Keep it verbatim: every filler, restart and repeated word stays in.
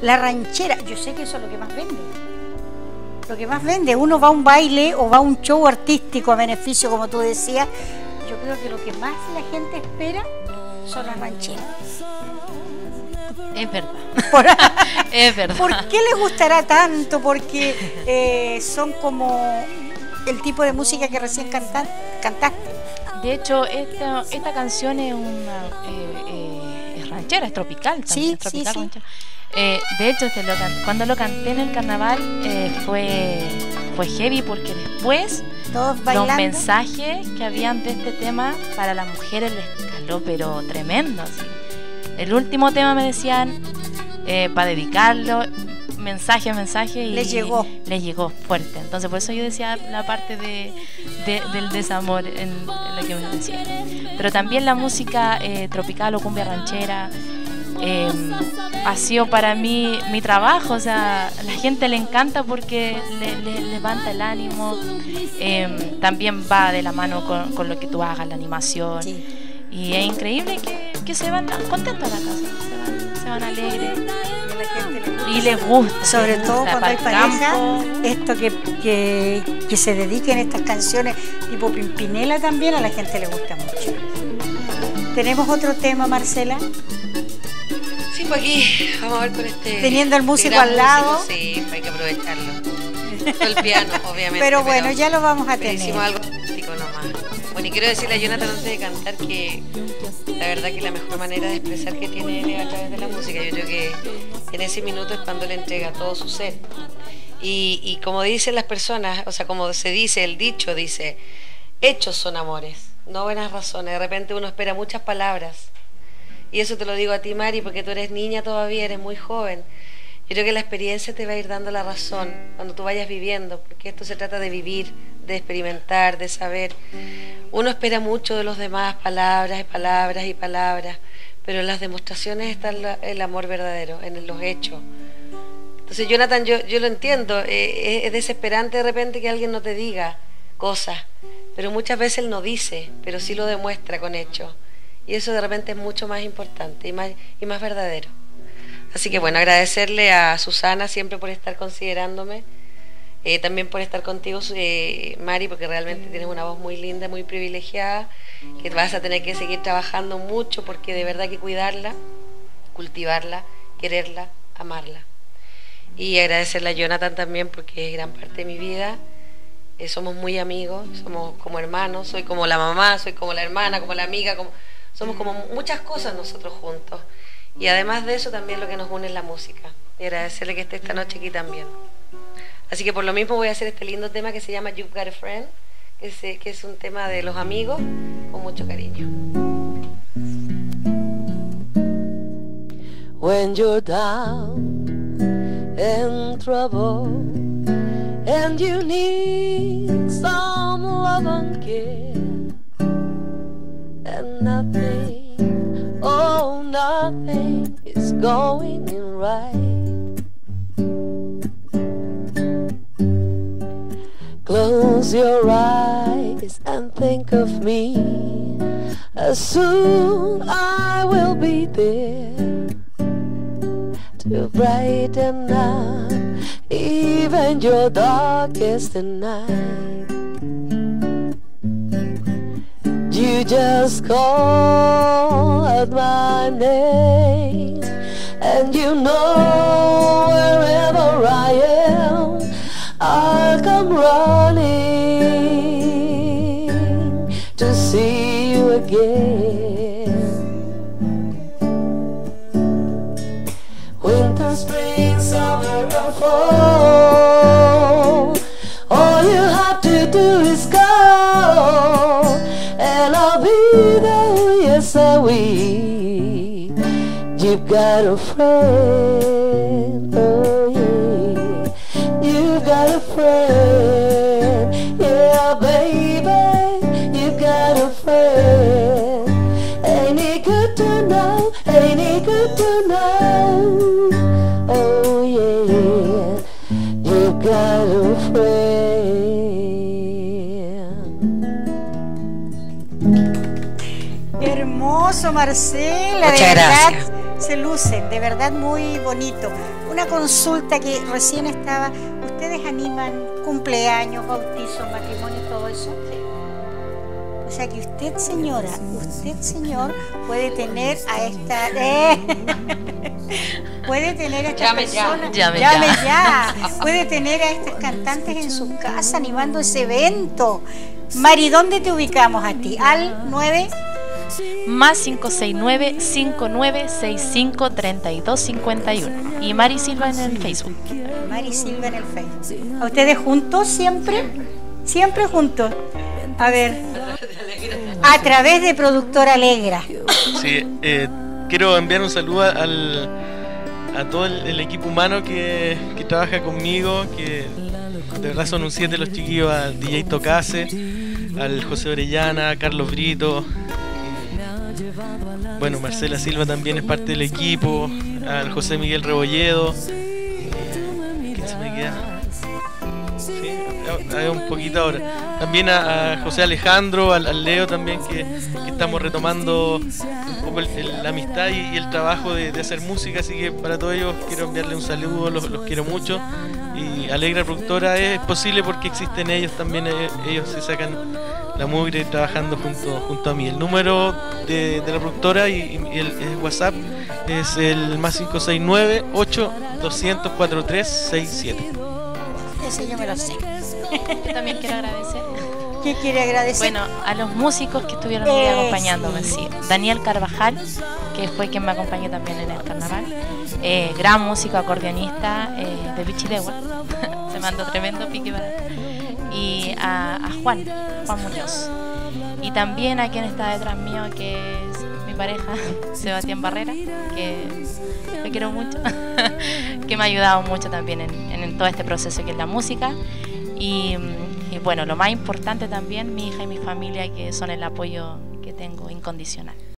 La ranchera, yo sé que eso es lo que más vende. Lo que más vende, uno va a un baile o va a un show artístico a beneficio, como tú decías. Yo creo que lo que más la gente espera son las rancheras. Es verdad. Por, es verdad. ¿Por qué les gustará tanto? Porque eh, son como el tipo de música que recién canta, cantaste. De hecho, esta, esta canción es una eh, eh, es ranchera, es tropical también. Sí, es tropical, sí, sí. Eh, de hecho, este lo can, cuando lo canté en el carnaval eh, fue, fue heavy porque después todos bailando. Los mensajes que habían de este tema para las mujeres les caló, pero tremendo. Así. El último tema me decían eh, para dedicarlo, mensaje, mensaje, y les llegó. Les llegó fuerte. Entonces, por eso yo decía la parte de, de, del desamor en, en lo que me decía. Pero también la música eh, tropical o cumbia ranchera. Eh, ha sido para mí mi trabajo, o sea, a la gente le encanta porque le, le levanta el ánimo, eh, también va de la mano con, con lo que tú hagas, la animación, sí. Y es increíble que, que se van contentos a la casa, se van, se van alegres y les gusta, sobre les todo gusta, cuando hay pareja, campo. Esto que, que, que se dediquen estas canciones tipo Pimpinela también a la gente le gusta mucho. ¿Tenemos otro tema, Marcela? Sí, pues aquí vamos a ver con este. Teniendo el músico este al lado. Músico, sí, hay que aprovecharlo. Todo el piano, obviamente. Pero bueno, pero ya lo vamos a tener. Hicimos algo artístico nomás. Bueno, y quiero decirle a Jonathan antes de cantar que la verdad que la mejor manera de expresar que tiene él es a través de la música. Yo creo que en ese minuto es cuando le entrega todo su ser. Y, y como dicen las personas, o sea, como se dice, el dicho dice, hechos son amores, no buenas razones. De repente uno espera muchas palabras. Y eso te lo digo a ti, Mari, porque tú eres niña todavía, eres muy joven. Yo creo que la experiencia te va a ir dando la razón cuando tú vayas viviendo, porque esto se trata de vivir, de experimentar, de saber. Uno espera mucho de los demás, palabras y palabras y palabras, pero en las demostraciones está el amor verdadero, en los hechos. Entonces, Jonathan, yo, yo lo entiendo, eh, es desesperante de repente que alguien no te diga cosas, pero muchas veces él no dice, pero sí lo demuestra con hechos. Y eso de repente es mucho más importante y más, y más verdadero. Así que bueno, agradecerle a Susana siempre por estar considerándome, eh, también por estar contigo, eh, Mari, porque realmente tienes una voz muy linda, muy privilegiada, que vas a tener que seguir trabajando mucho porque de verdad hay que cuidarla, cultivarla, quererla, amarla. Y agradecerle a Jonathan también porque es gran parte de mi vida. Eh, somos muy amigos, somos como hermanos, soy como la mamá, soy como la hermana, como la amiga, como... somos como muchas cosas nosotros juntos. Y además de eso también lo que nos une es la música. Y agradecerle que esté esta noche aquí también. Así que por lo mismo voy a hacer este lindo tema que se llama You've Got a Friend, que es, que es un tema de los amigos con mucho cariño. When you're down in trouble and you need some love and care, and nothing, oh nothing is going in right. Close your eyes and think of me, as soon I will be there to brighten up even your darkest night. You just call out my name, and you know wherever I am, I'll come running to see you again. Winter, spring, summer, or fall, all you have to do is go, and I'll be there, yes I will. You've got a friend, oh yeah. You've got a friend, yeah baby. You've got a friend. Ain't it good to know, ain't it good to know, oh yeah. You've got a friend. Hermoso, Marcela. Muchas de verdad, gracias. se luce lucen, de verdad muy bonito. Una consulta que recién estaba, ¿ustedes animan cumpleaños, bautizos, matrimonio, todo eso? O sea que usted, señora, usted, señor, puede tener a esta... Eh, puede tener a esta Llame persona, ya. Llame llame ya. ya. Puede tener a estas cantantes en su casa animando ese evento. Mari, ¿dónde te ubicamos a ti? Al nueve... Más cinco seis nueve, cinco nueve seis cinco, tres dos cinco uno. Y Mari Silva en el Facebook. Mari Silva en el Facebook. ¿A ustedes juntos siempre? Siempre juntos. A ver. A través de Productora Alegra. Sí, eh, quiero enviar un saludo al, a todo el, el equipo humano que, que trabaja conmigo, que de verdad son un siete los chiquillos, a D J Tocase, al José Orellana, a Carlos Brito. Bueno, Marcela Silva también es parte del equipo, al José Miguel Rebolledo. ¿Quién se me queda? Sí, a, a un poquito ahora. También a, a José Alejandro, al, al Leo también, que, que estamos retomando un poco el, el, la amistad y, y el trabajo de, de hacer música. Así que para todos ellos quiero enviarle un saludo, los, los quiero mucho. Y Alegra Productora es posible porque existen ellos también, ellos se sacan la mugre trabajando junto, junto a mí. El número de, de la productora y, y el, el WhatsApp es el más cinco seis nueve, ocho doscientos, cuarenta y tres sesenta y siete. Ese yo me lo sé. Yo también quiero agradecer. ¿Qué quiere agradecer? Bueno, a los músicos que estuvieron ahí Eso. acompañándome, sí. Daniel Carvajal, que fue quien me acompañó también en el carnaval. Eh, gran músico, acordeonista eh, de Pichidegua. Se mandó tremendo pique para... Y a, a Juan, Juan Muñoz. Y también a quien está detrás mío, que es mi pareja, Sebastián Barrera, que lo quiero mucho, que me ha ayudado mucho también en, en todo este proceso que es la música. Y, y bueno, lo más importante también, mi hija y mi familia, que son el apoyo que tengo incondicional.